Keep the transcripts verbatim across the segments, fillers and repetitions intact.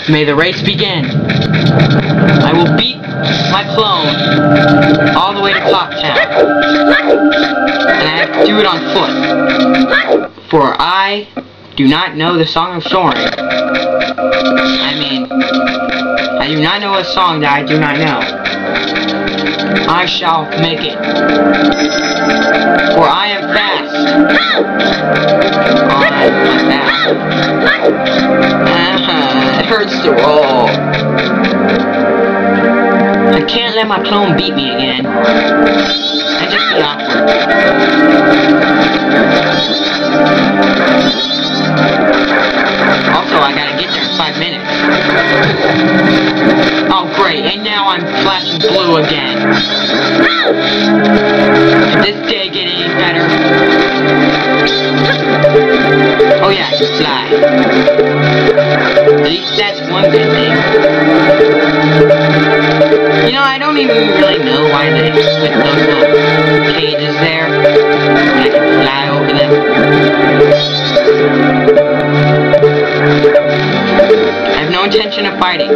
May the race begin. I will beat my clone all the way to Clocktown. And I have to do it on foot. For I do not know the Song of Soaring. I mean, I do not know a song that I do not know. I shall make it. For I am fast. I'm fast. Uh-huh, it hurts to roll. I can't let my clone beat me again. That'd just be awkward. Also, I gotta get there in five minutes. Oh, great, and now I'm flashing blue again. Did this day get any better? Oh yeah, I can fly. At least that's one good thing. You know, I don't even really know why they put those little cages there. I can fly over them. I have no intention of fighting.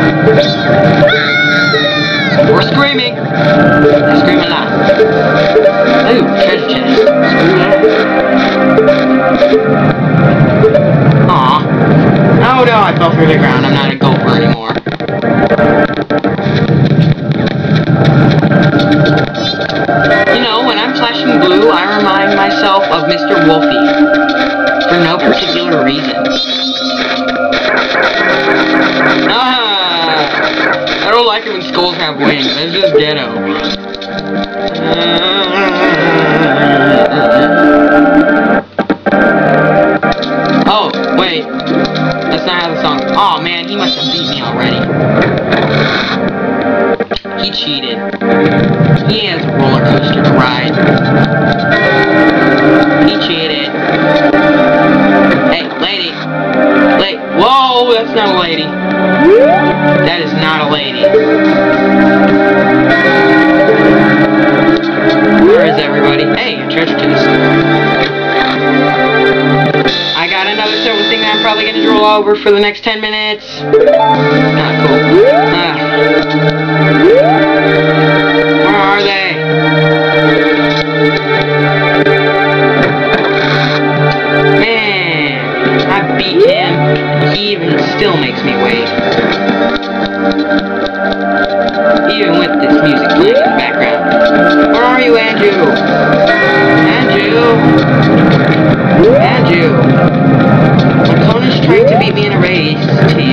Or screaming. I scream a lot. Ooh, treasure chest. Screw that. Aw. Oh no, I fell through the ground. I'm not a gopher anymore. You know, when I'm flashing blue, I remind myself of Mister Wolfie. For no particular reason. Ah! I don't like it when skulls have wings. That's just ghetto. Oh, wait. That's not how the song... Oh man, he must have beat me already. He cheated. He has a roller coaster to ride. He cheated. Hey, lady. Lady. Whoa, that's not a lady. That is not a lady. Where is everybody? Hey, a treasure chest. I got another silver thing that I'm probably going to drool over for the next ten minutes. Not cool. Ah. Where are they? Man, I beat him. He even still makes me wait. Even with this music playing in the background. Where are you, Andrew? Andrew? Andrew? My clone is trying to beat me in a race. T.